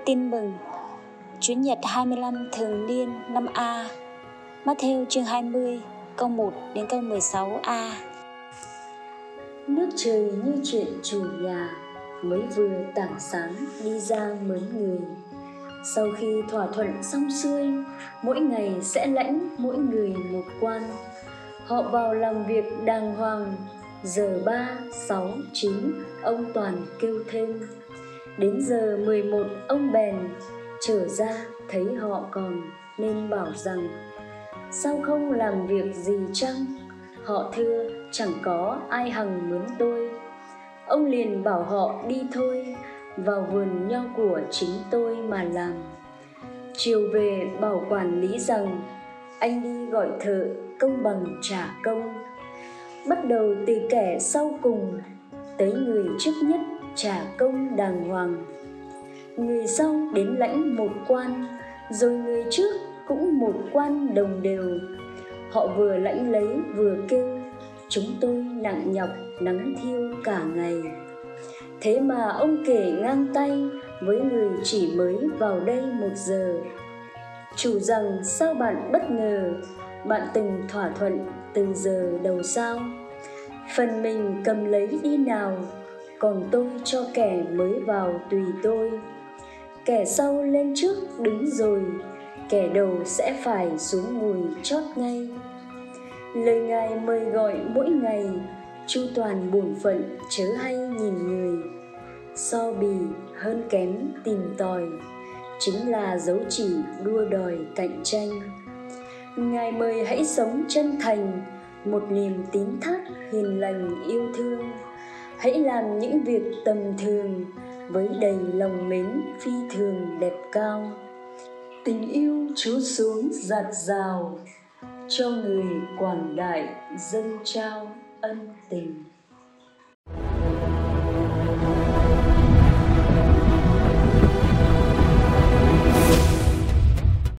Tin mừng Chủ nhật 25 thường niên năm A. Matthew chương 20 câu 1 đến câu 16a. Nước trời như chuyện chủ nhà mới vừa tảng sáng đi ra mớn người. Sau khi thỏa thuận xong xuôi, mỗi ngày sẽ lãnh mỗi người một quan. Họ vào làm việc đàng hoàng. Giờ 3, 6, 9 ông toàn kêu thêm. Đến giờ 11 ông bèn trở ra thấy họ còn, nên bảo rằng: sao không làm việc gì chăng? Họ thưa: chẳng có ai hằng mướn tôi. Ông liền bảo họ đi thôi, vào vườn nho của chính tôi mà làm. Chiều về bảo quản lý rằng: anh đi gọi thợ, công bằng trả công. Bắt đầu từ kẻ sau cùng tới người trước nhất trả công đàng hoàng. Người sau đến lãnh một quan, rồi người trước cũng một quan đồng đều. Họ vừa lãnh lấy vừa kêu: chúng tôi nặng nhọc nắng thiêu cả ngày. Thế mà ông kể ngang tay với người chỉ mới vào đây 1 giờ. Chủ rằng: sao bạn bất ngờ? Bạn từng thỏa thuận từ giờ đầu sao? Phần mình cầm lấy đi nào, còn tôi cho kẻ mới vào tùy tôi. Kẻ sau lên trước đứng rồi, kẻ đầu sẽ phải xuống ngồi chót ngay. Lời Ngài mời gọi mỗi ngày, chu toàn bổn phận chớ hay nhìn người. So bì hơn kém tìm tòi, chính là dấu chỉ đua đòi cạnh tranh. Ngài mời hãy sống chân thành, một niềm tín thác hiền lành yêu thương. Hãy làm những việc tầm thường với đầy lòng mến phi thường đẹp cao. Tình yêu trút xuống dạt dào, cho người quảng đại dâng trao ân tình.